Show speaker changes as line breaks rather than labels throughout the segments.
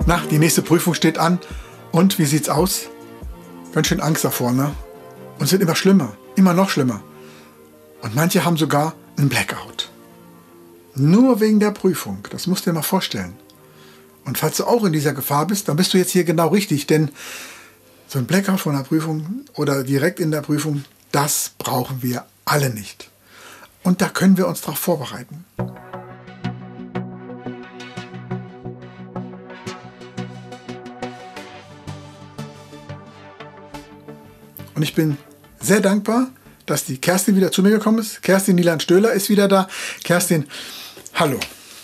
Na, die nächste Prüfung steht an. Und wie sieht's aus? Ganz schön Angst davor, ne? Und es wird immer schlimmer, immer noch schlimmer. Und manche haben sogar einen Blackout. Nur wegen der Prüfung, das musst du dir mal vorstellen. Und falls du auch in dieser Gefahr bist, dann bist du jetzt hier genau richtig, denn so ein Blackout von der Prüfung oder direkt in der Prüfung, das brauchen wir alle nicht. Und da können wir uns darauf vorbereiten. Und ich bin sehr dankbar, dass die Kerstin wieder zu mir gekommen ist. Kerstin Nieland-Stöhler ist wieder da. Kerstin, hallo.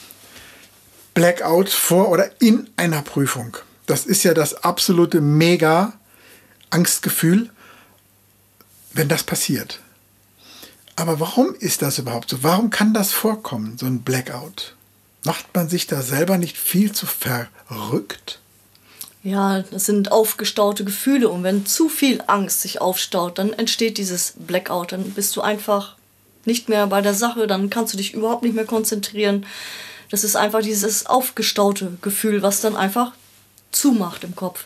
Blackout vor oder in einer Prüfung. Das ist ja das absolute Mega-Angstgefühl, wenn das passiert. Aber warum ist das überhaupt so? Warum kann das vorkommen, so ein Blackout? Macht man sich da selber nicht viel zu verrückt?
Ja, das sind aufgestaute Gefühle und wenn zu viel Angst sich aufstaut, dann entsteht dieses Blackout. Dann bist du einfach nicht mehr bei der Sache, dann kannst du dich überhaupt nicht mehr konzentrieren. Das ist einfach dieses aufgestaute Gefühl, was dann einfach zumacht im Kopf.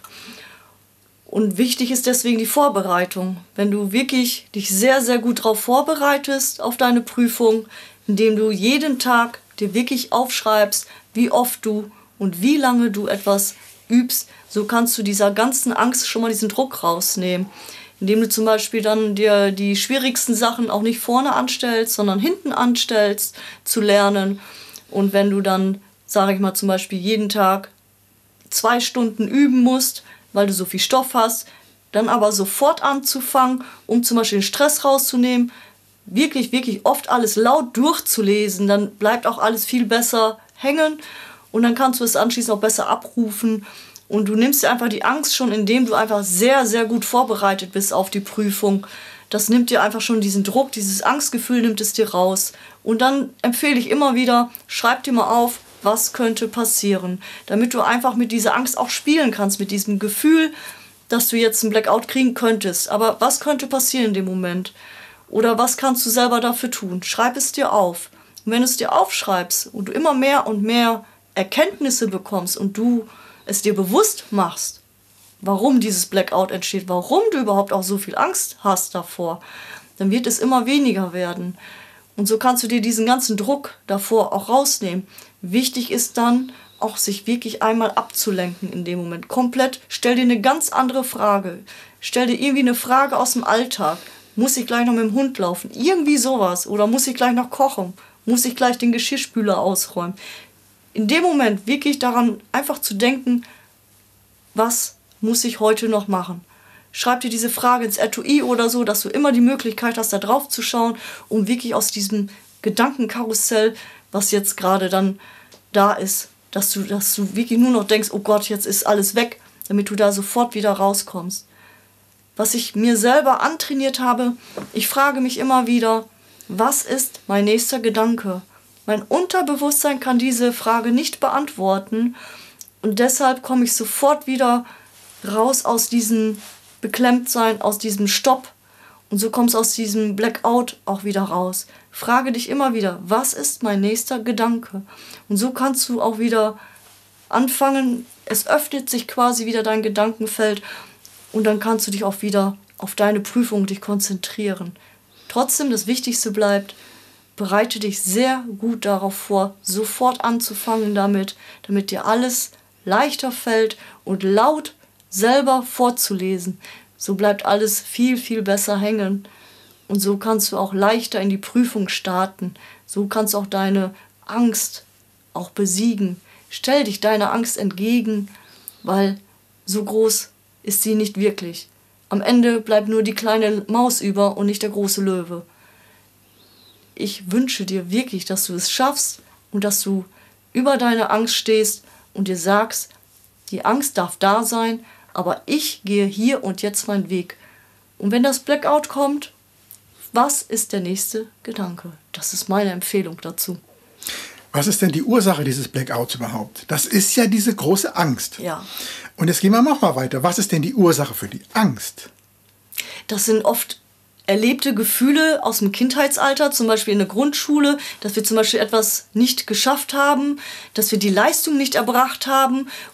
Und wichtig ist deswegen die Vorbereitung. Wenn du wirklich dich sehr, sehr gut darauf vorbereitest auf deine Prüfung, indem du jeden Tag dir wirklich aufschreibst, wie oft du und wie lange du etwas übst, so kannst du dieser ganzen Angst schon mal diesen Druck rausnehmen. Indem du zum Beispiel dann dir die schwierigsten Sachen auch nicht vorne anstellst, sondern hinten anstellst, zu lernen. Und wenn du dann, sage ich mal zum Beispiel, jeden Tag 2 Stunden üben musst, weil du so viel Stoff hast, dann aber sofort anzufangen, um zum Beispiel den Stress rauszunehmen, wirklich, wirklich oft alles laut durchzulesen, dann bleibt auch alles viel besser hängen und dann kannst du es anschließend auch besser abrufen. Und du nimmst dir einfach die Angst schon, indem du einfach sehr, sehr gut vorbereitet bist auf die Prüfung. Das nimmt dir einfach schon diesen Druck, dieses Angstgefühl nimmt es dir raus. Und dann empfehle ich immer wieder, schreib dir mal auf, was könnte passieren. Damit du einfach mit dieser Angst auch spielen kannst, mit diesem Gefühl, dass du jetzt einen Blackout kriegen könntest. Aber was könnte passieren in dem Moment? Oder was kannst du selber dafür tun? Schreib es dir auf. Und wenn du es dir aufschreibst und du immer mehr und mehr Erkenntnisse bekommst und du es dir bewusst machst, warum dieses Blackout entsteht, warum du überhaupt auch so viel Angst hast davor, dann wird es immer weniger werden. Und so kannst du dir diesen ganzen Druck davor auch rausnehmen. Wichtig ist dann auch, sich wirklich einmal abzulenken in dem Moment. Komplett, stell dir eine ganz andere Frage. Stell dir irgendwie eine Frage aus dem Alltag. Muss ich gleich noch mit dem Hund laufen? Irgendwie sowas. Oder muss ich gleich noch kochen? Muss ich gleich den Geschirrspüler ausräumen? In dem Moment wirklich daran einfach zu denken, was muss ich heute noch machen? Schreib dir diese Frage ins Etui oder so, dass du immer die Möglichkeit hast, da drauf zu schauen, um wirklich aus diesem Gedankenkarussell, was jetzt gerade dann da ist, dass du wirklich nur noch denkst, oh Gott, jetzt ist alles weg, damit du da sofort wieder rauskommst. Was ich mir selber antrainiert habe, ich frage mich immer wieder, was ist mein nächster Gedanke? Mein Unterbewusstsein kann diese Frage nicht beantworten und deshalb komme ich sofort wieder raus aus diesem Beklemmtsein, aus diesem Stopp und so kommst du aus diesem Blackout auch wieder raus. Frage dich immer wieder, was ist mein nächster Gedanke? Und so kannst du auch wieder anfangen, es öffnet sich quasi wieder dein Gedankenfeld und dann kannst du dich auch wieder auf deine Prüfung dich konzentrieren. Trotzdem, das Wichtigste bleibt, bereite dich sehr gut darauf vor, sofort anzufangen damit dir alles leichter fällt und laut selber vorzulesen. So bleibt alles viel, viel besser hängen und so kannst du auch leichter in die Prüfung starten. So kannst du auch deine Angst auch besiegen. Stell dich deiner Angst entgegen, weil so groß ist sie nicht wirklich. Am Ende bleibt nur die kleine Maus über und nicht der große Löwe. Ich wünsche dir wirklich, dass du es schaffst und dass du über deine Angst stehst und dir sagst, die Angst darf da sein, aber ich gehe hier und jetzt meinen Weg. Und wenn das Blackout kommt, was ist der nächste Gedanke? Das ist meine Empfehlung dazu.
Was ist denn die Ursache dieses Blackouts überhaupt? Das ist ja diese große Angst.
Ja.
Und jetzt gehen wir noch mal weiter. Was ist denn die Ursache für die Angst?
Das sind oft erlebte Gefühle aus dem Kindheitsalter, zum Beispiel in der Grundschule, dass wir zum Beispiel etwas nicht geschafft haben, dass wir die Leistung nicht erbracht haben,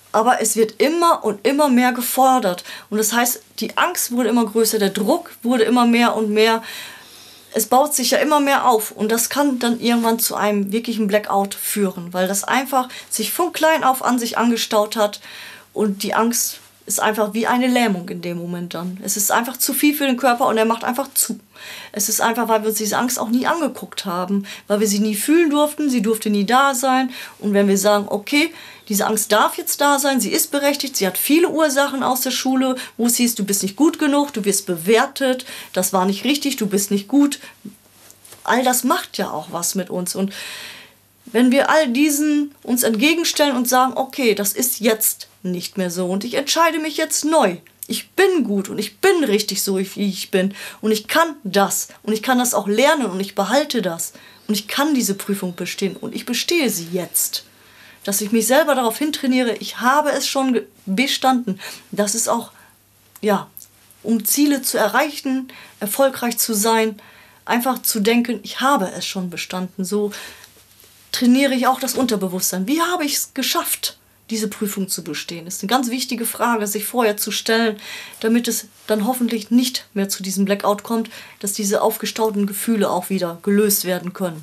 Aber es wird immer und immer mehr gefordert. Und das heißt, die Angst wurde immer größer, der Druck wurde immer mehr und mehr. Es baut sich ja immer mehr auf. Und das kann dann irgendwann zu einem wirklichen Blackout führen, weil das einfach sich von klein auf an sich angestaut hat. Und die Angst ist einfach wie eine Lähmung in dem Moment dann. Es ist einfach zu viel für den Körper und er macht einfach zu. Es ist einfach, weil wir uns diese Angst auch nie angeguckt haben, weil wir sie nie fühlen durften, sie durfte nie da sein. Und wenn wir sagen, okay, diese Angst darf jetzt da sein, sie ist berechtigt, sie hat viele Ursachen aus der Schule, wo es hieß, du bist nicht gut genug, du wirst bewertet, das war nicht richtig, du bist nicht gut. All das macht ja auch was mit uns. Und wenn wir all diesen uns entgegenstellen und sagen, okay, das ist jetzt nicht mehr so und ich entscheide mich jetzt neu. Ich bin gut und ich bin richtig so, wie ich bin und ich kann das und ich kann das auch lernen und ich behalte das und ich kann diese Prüfung bestehen und ich bestehe sie jetzt. Dass ich mich selber darauf hintrainiere, ich habe es schon bestanden. Das ist auch, ja, um Ziele zu erreichen, erfolgreich zu sein, einfach zu denken, ich habe es schon bestanden. So trainiere ich auch das Unterbewusstsein. Wie habe ich es geschafft, diese Prüfung zu bestehen? Das ist eine ganz wichtige Frage, sich vorher zu stellen, damit es dann hoffentlich nicht mehr zu diesem Blackout kommt, dass diese aufgestauten Gefühle auch wieder gelöst werden können.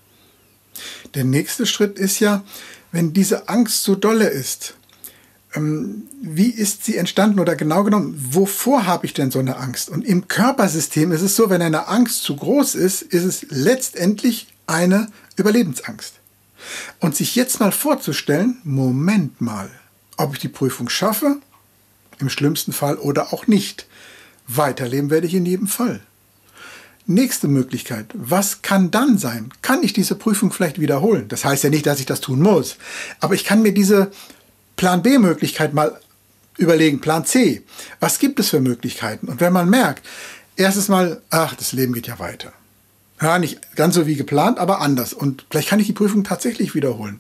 Der nächste Schritt ist ja, wenn diese Angst so dolle ist, wie ist sie entstanden oder genau genommen, wovor habe ich denn so eine Angst? Und im Körpersystem ist es so, wenn eine Angst zu groß ist, ist es letztendlich eine Überlebensangst. Und sich jetzt mal vorzustellen, Moment mal, ob ich die Prüfung schaffe, im schlimmsten Fall oder auch nicht. Weiterleben werde ich in jedem Fall. Nächste Möglichkeit, was kann dann sein? Kann ich diese Prüfung vielleicht wiederholen? Das heißt ja nicht, dass ich das tun muss, aber ich kann mir diese Plan B-Möglichkeit mal überlegen, Plan C. Was gibt es für Möglichkeiten? Und wenn man merkt, erstes Mal, ach, das Leben geht ja weiter. Ja, nicht ganz so wie geplant, aber anders. Und vielleicht kann ich die Prüfung tatsächlich wiederholen.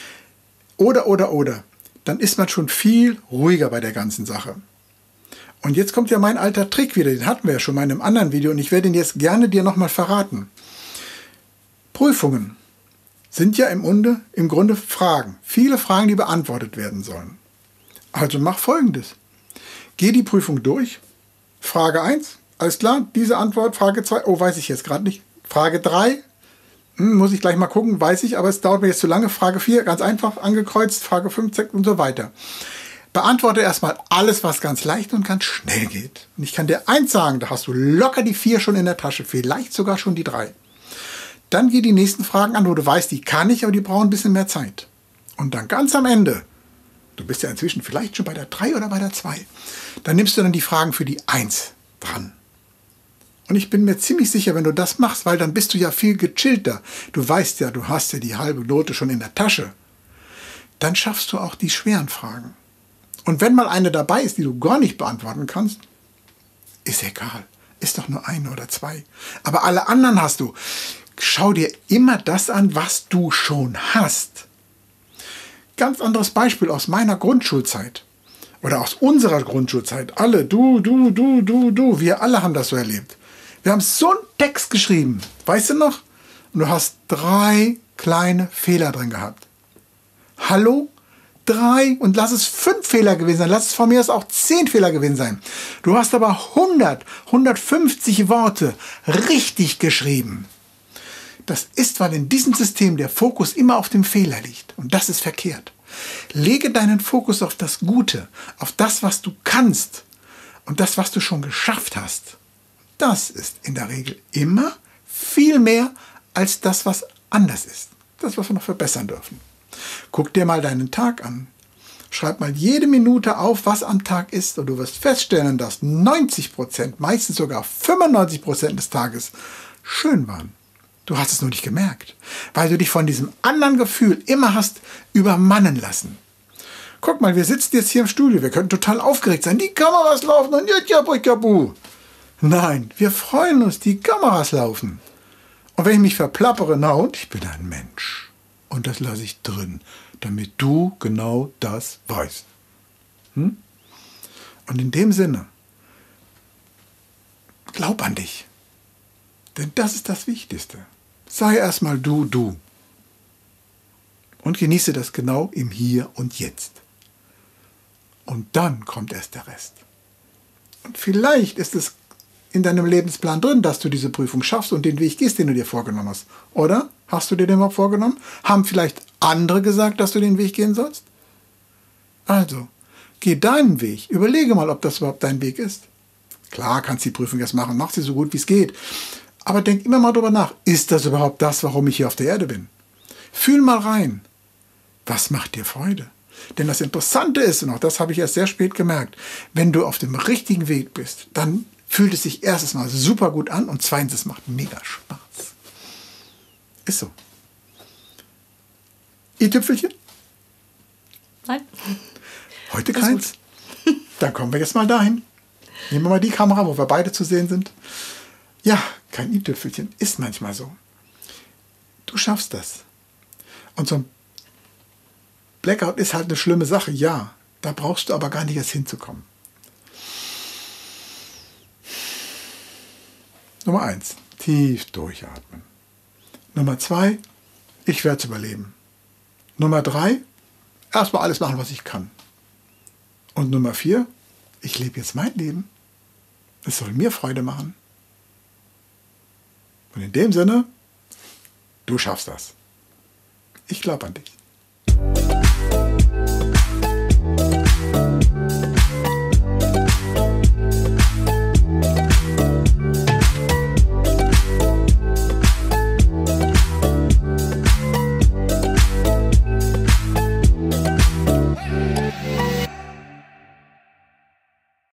Oder. Dann ist man schon viel ruhiger bei der ganzen Sache. Und jetzt kommt ja mein alter Trick wieder. Den hatten wir ja schon mal in einem anderen Video und ich werde ihn jetzt gerne dir nochmal verraten. Prüfungen sind ja im Grunde Fragen. Viele Fragen, die beantwortet werden sollen. Also mach Folgendes. Geh die Prüfung durch. Frage 1, alles klar, diese Antwort. Frage 2, oh, weiß ich jetzt gerade nicht. Frage 3, muss ich gleich mal gucken, weiß ich, aber es dauert mir jetzt zu lange. Frage 4, ganz einfach, angekreuzt. Frage 5, 6 und so weiter. Beantworte erstmal alles, was ganz leicht und ganz schnell geht. Und ich kann dir eins sagen, da hast du locker die 4 schon in der Tasche, vielleicht sogar schon die 3. Dann geh die nächsten Fragen an, wo du weißt, die kann ich, aber die brauchen ein bisschen mehr Zeit. Und dann ganz am Ende, du bist ja inzwischen vielleicht schon bei der 3 oder bei der 2, dann nimmst du dann die Fragen für die 1 dran. Und ich bin mir ziemlich sicher, wenn du das machst, weil dann bist du ja viel gechillter. Du weißt ja, du hast ja die halbe Note schon in der Tasche. Dann schaffst du auch die schweren Fragen. Und wenn mal eine dabei ist, die du gar nicht beantworten kannst, ist egal. Ist doch nur 1 oder 2. Aber alle anderen hast du. Schau dir immer das an, was du schon hast. Ganz anderes Beispiel aus meiner Grundschulzeit. Oder aus unserer Grundschulzeit. Alle, du. Wir alle haben das so erlebt. Wir haben so einen Text geschrieben. Weißt du noch? Und du hast 3 kleine Fehler drin gehabt. Hallo? 3 und lass es 5 Fehler gewesen sein. Lass es von mir aus auch 10 Fehler gewesen sein. Du hast aber 150 Worte richtig geschrieben. Das ist, weil in diesem System der Fokus immer auf dem Fehler liegt. Und das ist verkehrt. Lege deinen Fokus auf das Gute, auf das, was du kannst und das, was du schon geschafft hast. Das ist in der Regel immer viel mehr als das, was anders ist. Das, was wir noch verbessern dürfen. Guck dir mal deinen Tag an. Schreib mal jede Minute auf, was am Tag ist und du wirst feststellen, dass 90%, meistens sogar 95% des Tages schön waren. Du hast es nur nicht gemerkt, weil du dich von diesem anderen Gefühl immer hast übermannen lassen. Guck mal, wir sitzen jetzt hier im Studio, wir könnten total aufgeregt sein, die Kameras laufen und jabu. Nein, wir freuen uns, die Kameras laufen. Und wenn ich mich verplappere, na und, ich bin ein Mensch. Und das lasse ich drin, damit du genau das weißt. Und in dem Sinne, glaub an dich. Denn das ist das Wichtigste. Sei erstmal du. Und genieße das genau im Hier und Jetzt. Und dann kommt erst der Rest. Und vielleicht ist es in deinem Lebensplan drin, dass du diese Prüfung schaffst und den Weg gehst, den du dir vorgenommen hast. Oder? Hast du dir den überhaupt vorgenommen? Haben vielleicht andere gesagt, dass du den Weg gehen sollst? Also, geh deinen Weg. Überlege mal, ob das überhaupt dein Weg ist. Klar, kannst die Prüfung erst machen. Mach sie so gut, wie es geht. Aber denk immer mal drüber nach. Ist das überhaupt das, warum ich hier auf der Erde bin? Fühl mal rein. Was macht dir Freude? Denn das Interessante ist, und auch das habe ich erst sehr spät gemerkt, wenn du auf dem richtigen Weg bist, dann fühlt es sich erstes Mal super gut an und zweitens, es macht mega Spaß. Ist so. i-Tüpfelchen?
Nein.
Heute keins? Dann kommen wir jetzt mal dahin. Nehmen wir mal die Kamera, wo wir beide zu sehen sind. Ja, kein i-Tüpfelchen. Ist manchmal so. Du schaffst das. Und so ein Blackout ist halt eine schlimme Sache, ja. Da brauchst du aber gar nicht erst hinzukommen. Nummer 1, tief durchatmen. Nummer 2, ich werde es überleben. Nummer 3, erstmal alles machen, was ich kann. Und Nummer 4, ich lebe jetzt mein Leben. Es soll mir Freude machen. Und in dem Sinne, du schaffst das. Ich glaube an dich.